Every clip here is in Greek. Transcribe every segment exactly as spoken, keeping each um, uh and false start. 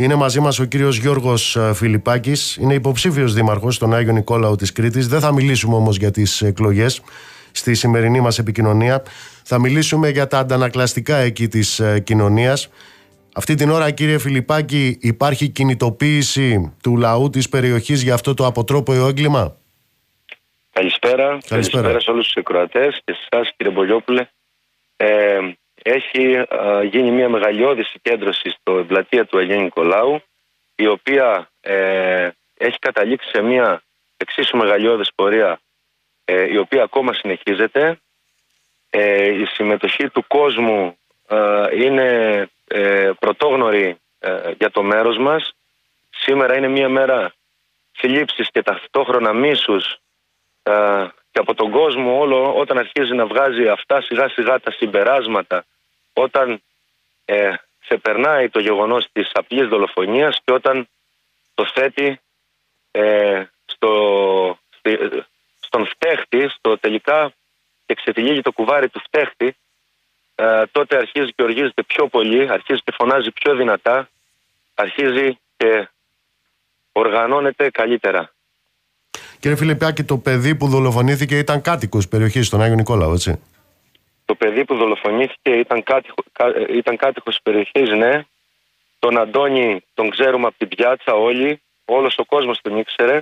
Είναι μαζί μας ο κύριος Γιώργος Φιλιππάκης, είναι υποψήφιος δήμαρχος στον Άγιο Νικόλαο της Κρήτης. Δεν θα μιλήσουμε όμως για τις εκλογές στη σημερινή μας επικοινωνία. Θα μιλήσουμε για τα αντανακλαστικά εκεί της κοινωνίας. Αυτή την ώρα, κύριε Φιλιππάκη, υπάρχει κινητοποίηση του λαού της περιοχής για αυτό το αποτρόπαιο έγκλημα? Καλησπέρα. Καλησπέρα, Καλησπέρα σε όλους τους εκροατές και σε εσάς, κύριε Μπολιόπουλε. Ε, έχει α, γίνει μια μεγαλειώδη συγκέντρωση στο πλατεία του Αγίου Νικολάου, η οποία ε, έχει καταλήξει σε μια εξίσου μεγαλειώδης πορεία, ε, η οποία ακόμα συνεχίζεται. Ε, η συμμετοχή του κόσμου ε, είναι ε, πρωτόγνωρη ε, για το μέρος μας. Σήμερα είναι μια μέρα θλίψης και ταυτόχρονα μίσους ε, και από τον κόσμο όλο, όταν αρχίζει να βγάζει αυτά σιγά σιγά τα συμπεράσματα, όταν ε, ξεπερνάει το γεγονός της απλής δολοφονίας και όταν το θέτει ε, στο, στη, στον φταίχτη, στο τελικά και ξετυλίγει το κουβάρι του φταίχτη, ε, τότε αρχίζει και οργίζεται πιο πολύ, αρχίζει και φωνάζει πιο δυνατά, αρχίζει και οργανώνεται καλύτερα. Κύριε Φιλιππάκη, το παιδί που δολοφονήθηκε ήταν κάτοικος περιοχής στον Άγιο Νικόλαο, έτσι? Το παιδί που δολοφονήθηκε ήταν, κάτοικο, ήταν κάτοικος της περιοχής, ναι. Τον Αντώνη τον ξέρουμε από την πιάτσα όλοι, όλος ο κόσμος τον ήξερε.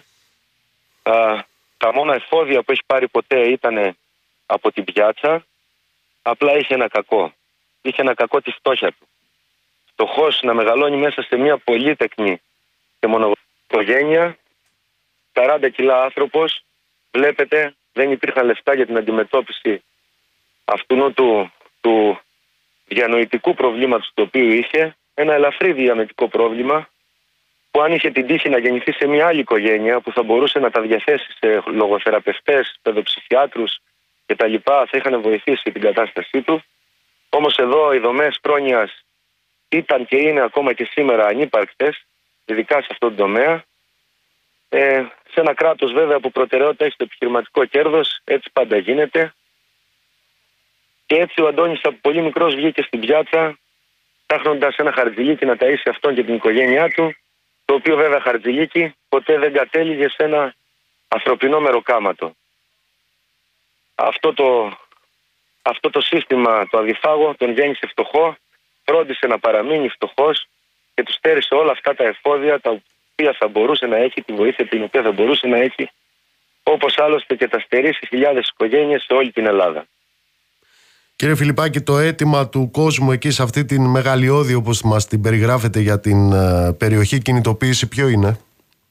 Α, τα μόνα εφόδια που έχει πάρει ποτέ ήταν από την πιάτσα. Απλά είχε ένα κακό. Είχε ένα κακό τη φτώχεια του. Φτωχός να μεγαλώνει μέσα σε μια πολύτεκνη και μονογένεια. σαράντα κιλά άνθρωπος, βλέπετε, δεν υπήρχαν λεφτά για την αντιμετώπιση αυτού του, του διανοητικού προβλήματος το οποίο είχε. Ένα ελαφρύ διανοητικό πρόβλημα που αν είχε την τύχη να γεννηθεί σε μια άλλη οικογένεια που θα μπορούσε να τα διαθέσει σε λογοθεραπευτές, παιδοψυχιάτρους κτλ. Θα είχαν βοηθήσει την κατάστασή του. Όμως εδώ οι δομές πρόνοιας ήταν και είναι ακόμα και σήμερα ανύπαρκτες, ειδικά σε αυτόν τον τομέα. Ε, σε ένα κράτος βέβαια που προτεραιότητα έχει το επιχειρηματικό κέρδος, έτσι πάντα γίνεται. Και έτσι ο Αντώνης από πολύ μικρός βγήκε στην πιάτσα, ψάχνοντας ένα χαρτζηλίκι να ταΐσει αυτόν και την οικογένειά του, το οποίο βέβαια χαρτζηλίκι ποτέ δεν κατέληγε σε ένα ανθρωπινό μεροκάματο. Αυτό το, αυτό το σύστημα, το αδιφάγο, τον γέννησε φτωχό, φρόντισε να παραμείνει φτωχός και του στέρισε όλα αυτά τα εφόδια τα οποία θα μπορούσε να έχει, τη βοήθεια την οποία θα μπορούσε να έχει, όπως άλλωστε και τα στερήσει χιλιάδες οικογένειες σε όλη την Ελλάδα. Κύριε Φιλιππάκη, το αίτημα του κόσμου εκεί σε αυτή την μεγαλειώδη, όπως μας την περιγράφετε, για την uh, περιοχή κινητοποίηση, ποιο είναι?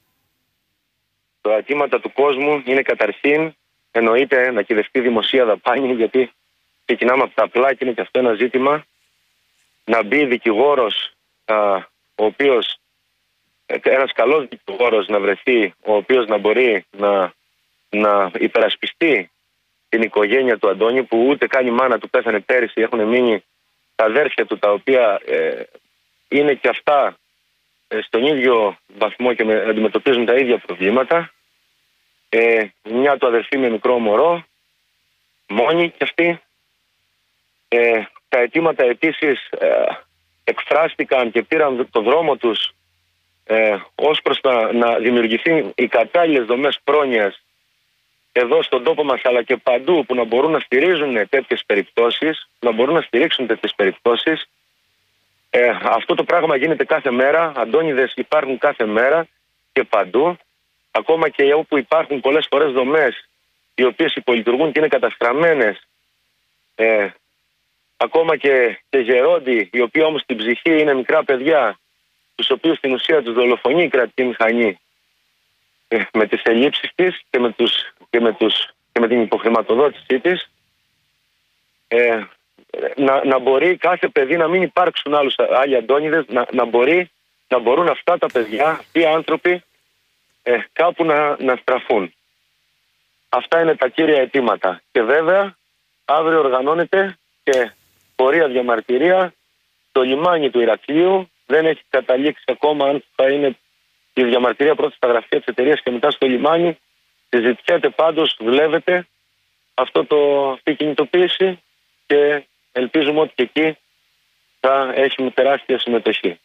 Τα αιτήματα του κόσμου είναι καταρχήν, εννοείται, να κυδευτεί δημοσία δαπάνη, γιατί ξεκινάμε από τα απλά και είναι και αυτό ένα ζήτημα. Να μπει δικηγόρος, uh, ο οποίος, ένας καλός δικηγόρος να βρεθεί, ο οποίος να μπορεί να, να υπερασπιστεί την οικογένεια του Αντώνη, που ούτε καν η μάνα του πέθανε πέρυσι, έχουν μείνει τα αδέρφια του, τα οποία ε, είναι και αυτά ε, στον ίδιο βαθμό και με, αντιμετωπίζουν τα ίδια προβλήματα. Ε, μια του αδερφή με μικρό μωρό, μόνη κι αυτή. Ε, τα αιτήματα επίσης ε, εκφράστηκαν και πήραν το δρόμο τους ε, ως προς να, να δημιουργηθεί οι κατάλληλες δομές πρόνοιας εδώ στον τόπο μας, αλλά και παντού, που να μπορούν να στηρίζουν τέτοιες περιπτώσεις, να μπορούν να στηρίξουν τέτοιες περιπτώσεις. Ε, αυτό το πράγμα γίνεται κάθε μέρα, αντώνιδες υπάρχουν κάθε μέρα και παντού, ακόμα και όπου υπάρχουν πολλές φορές δομές οι οποίες υπολειτουργούν και είναι καταστραμμένες, ε, ακόμα και, και γερόντοι, οι οποίοι όμως στην ψυχή είναι μικρά παιδιά, τους οποίους στην ουσία τους δολοφονεί η κρατική μηχανή ε, με τις ελλείψεις της και με τους Και με, τους, και με την υποχρηματοδότησή της, ε, να, να μπορεί κάθε παιδί, να μην υπάρξουν άλλους, άλλοι Αντώνιδες, να, να, μπορεί, να μπορούν αυτά τα παιδιά, αυτοί οι άνθρωποι ε, κάπου να, να στραφούν. Αυτά είναι τα κύρια αιτήματα. Και βέβαια αύριο οργανώνεται και πορεία διαμαρτυρία στο λιμάνι του Ηρακλείου. Δεν έχει καταλήξει ακόμα αν θα είναι η διαμαρτυρία πρώτα στα γραφεία της εταιρείας και μετά στο λιμάνι. Συζητιέται πάντως, δουλεύεται αυτό το, αυτή η κινητοποίηση και ελπίζουμε ότι και εκεί θα έχουμε τεράστια συμμετοχή.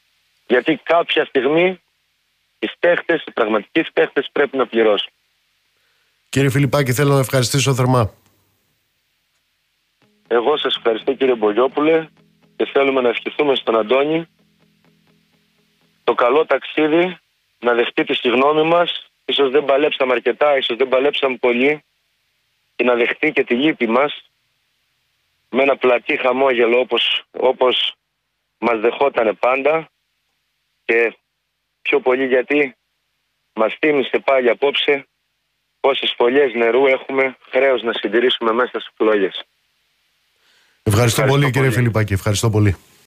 Γιατί κάποια στιγμή οι στέχτες, οι πραγματικοί στέχτες πρέπει να πληρώσουν. Κύριε Φιλιππάκη, θέλω να ευχαριστήσω θερμά. Εγώ σας ευχαριστώ, κύριε Μπογιόπουλε, και θέλουμε να ευχηθούμε στον Αντώνη το καλό ταξίδι, να δεχτεί τη συγγνώμη μας. Ίσως δεν παλέψαμε αρκετά, ίσως δεν παλέψαμε πολύ, και να δεχτεί και τη λύπη μας με ένα πλατή χαμόγελο όπως, όπως μας δεχότανε πάντα, και πιο πολύ γιατί μας θύμισε πάλι απόψε πόσες φωλιές νερού έχουμε χρέος να συντηρήσουμε μέσα στις φλόγες. Ευχαριστώ, Ευχαριστώ πολύ, πολύ κύριε Φιλιππάκη, ευχαριστώ πολύ.